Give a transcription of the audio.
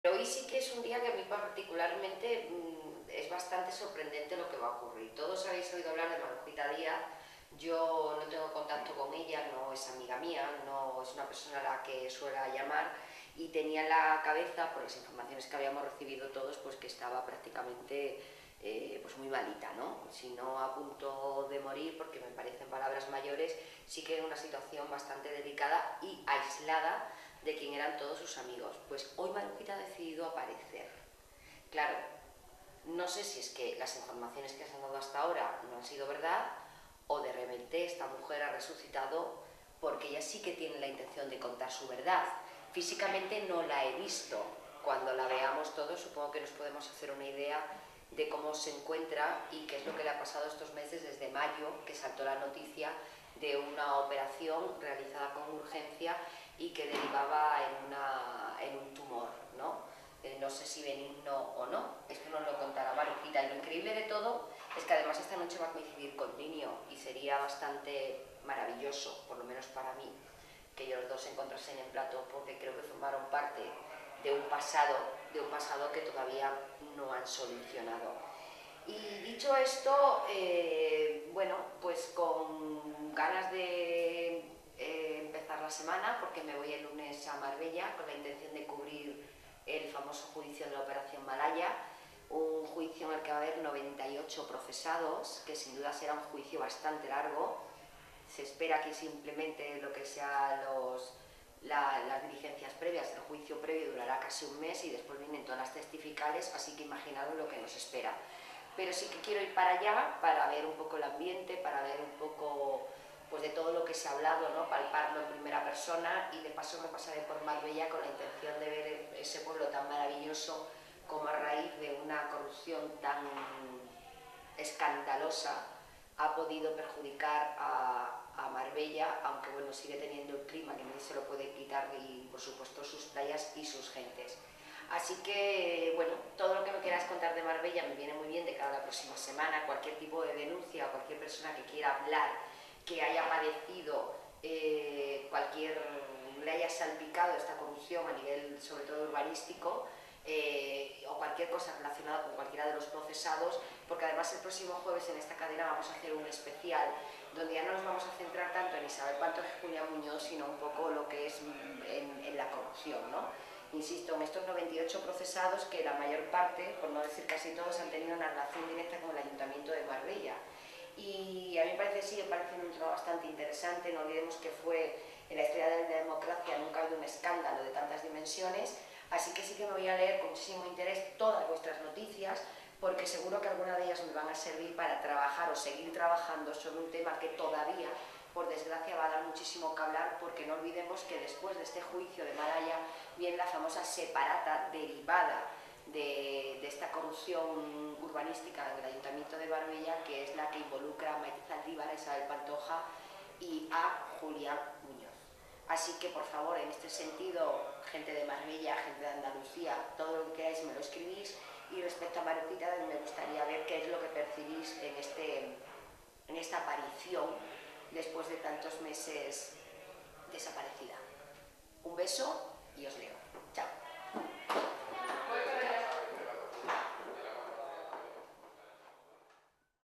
Pero hoy sí que es un día que a mí particularmente es bastante sorprendente lo que va a ocurrir. Todos habéis oído hablar de Marujita Díaz. Yo no tengo contacto con ella, no es amiga mía, no es una persona a la que suela llamar, y tenía en la cabeza, por las informaciones que habíamos recibido todos, pues que estaba prácticamente pues muy malita, ¿no? Si no a punto de morir, porque me parecen palabras mayores, sí que en una situación bastante delicada y aislada de quien eran todos sus amigos. Pues hoy Marujita ha decidido aparecer. Claro, no sé si es que las informaciones que se han dado hasta ahora no han sido verdad, o de repente esta mujer ha resucitado, porque ella sí que tiene la intención de contar su verdad. Físicamente no la he visto. Cuando la veamos todos supongo que nos podemos hacer una idea de cómo se encuentra y qué es lo que le ha pasado estos meses desde mayo, que saltó la noticia de una operación realizada con urgencia y que derivaba en un tumor, ¿no? No sé si benigno o no, esto nos lo contará Marujita. Y lo increíble de todo es que además esta noche va a coincidir con Niño, y sería bastante maravilloso, por lo menos para mí, que ellos dos se encontrasen en plato, porque creo que formaron parte de un pasado que todavía no han solucionado. Y dicho esto, bueno, pues con ganas de empezar la semana, porque me voy el lunes a Marbella con la intención de cubrir el famoso juicio de la Operación Malaya, un juicio en el que va a haber 98 procesados, que sin duda será un juicio bastante largo. Se espera que simplemente lo que sea las diligencias previas, el juicio previo durará casi un mes y después vienen todas las testificales, así que imaginaros lo que nos espera. Pero sí que quiero ir para allá para ver un poco el ambiente, para ver un poco pues de todo lo que se ha hablado, ¿no? Palparlo en primera persona, y de paso me pasaré por Marbella con la intención de ver ese pueblo tan maravilloso como a raíz de una corrupción tan escandalosa ha podido perjudicar a Marbella, aunque bueno, sigue teniendo el clima que nadie se lo puede quitar, y por supuesto sus playas y sus gentes. Así que, bueno, todo lo que me quieras contar de Marbella me viene muy bien de cara a la próxima semana. Cualquier tipo de denuncia o cualquier persona que quiera hablar, que haya padecido le haya salpicado esta corrupción a nivel sobre todo urbanístico, o cualquier cosa relacionada con cualquiera de los procesados, porque además el próximo jueves en esta cadena vamos a hacer un especial donde ya no nos vamos a centrar tanto en Isabel Pantoja y Julián Muñoz, sino un poco lo que es en la corrupción, ¿no? Insisto, en estos 98 procesados, que la mayor parte, por no decir casi todos, han tenido una relación directa con el Ayuntamiento de Marbella. Y a mí me parece, sigue pareciendo un trabajo bastante interesante. No olvidemos que fue en la historia de la democracia, nunca ha habido un escándalo de tantas dimensiones, así que sí que me voy a leer con muchísimo interés todas vuestras noticias, porque seguro que algunas de ellas me van a servir para trabajar o seguir trabajando sobre un tema que todavía, por desgracia, va a dar muchísimo que hablar, porque no olvidemos que después de este juicio de Malaya viene la famosa separata derivada de esta corrupción urbanística del Ayuntamiento de Marbella, que es la que involucra a Maite Zaldívar, a Isabel Pantoja y a Julián Muñoz. Así que, por favor, en este sentido, gente de Marbella, gente de Andalucía, todo lo que queráis me lo escribís. Y respecto a Marujita, me gustaría ver qué es lo que percibís en esta aparición después de tantos meses desaparecida. Un beso y os leo. Chao.